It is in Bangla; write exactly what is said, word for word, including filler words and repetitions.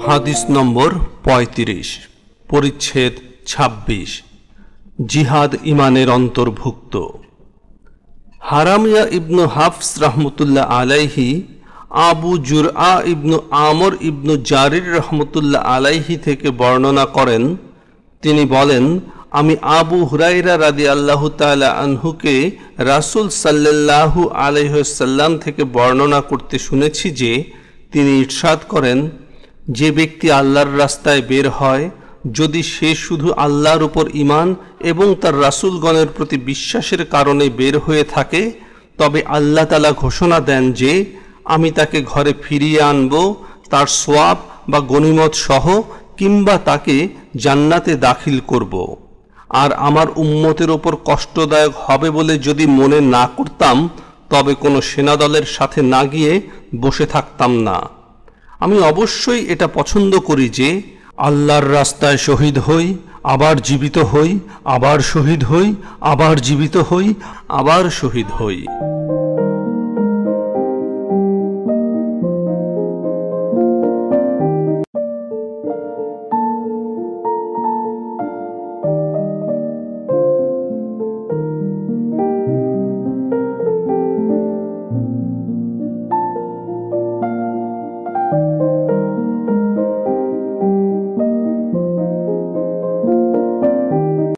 হাদিস নম্বর পঁয়ত্রিশ, পরিচ্ছেদ ছাব্বিশ। জিহাদ ইমানের অন্তর্ভুক্ত। হারামিয়া ইবনু হাফস রহমতুল্লাহ আলাইহি আবু জুরআ ইবনু আমর ইবনু জারির রহমতুল্লাহ আলাইহি থেকে বর্ণনা করেন, তিনি বলেন, আমি আবু হুরাইরা রাদিয়াল্লাহু তাআলা আনহুকে রাসূল সাল্লাল্লাহু আলাইহি ওয়াসাল্লাম থেকে বর্ণনা করতে শুনেছি যে তিনি ইরশাদ করেন, যে ব্যক্তি আল্লাহর রাস্তায় বের হয়, যদি সে শুধু আল্লাহর উপর ঈমান এবং তার রাসূলগণের প্রতি বিশ্বাসের কারণে বের হয়ে থাকে, তবে আল্লাহ তাআলা ঘোষণা দেন যে আমি তাকে ঘরে ফিরিয়ে আনব তার সওয়াব বা গনিমত সহ, কিংবা তাকে জান্নাতে দাখিল করব। আর আমার উম্মতের ওপর কষ্টদায়ক হবে বলে যদি মনে না করতাম, তবে কোনো সেনাদলের সাথে না গিয়ে বসে থাকতাম না। আমি অবশ্যই এটা পছন্দ করি যে আল্লাহর রাস্তায় শহীদ হই, আবার জীবিত হই, আবার শহীদ হই, আবার জীবিত হই, আবার শহীদ হই।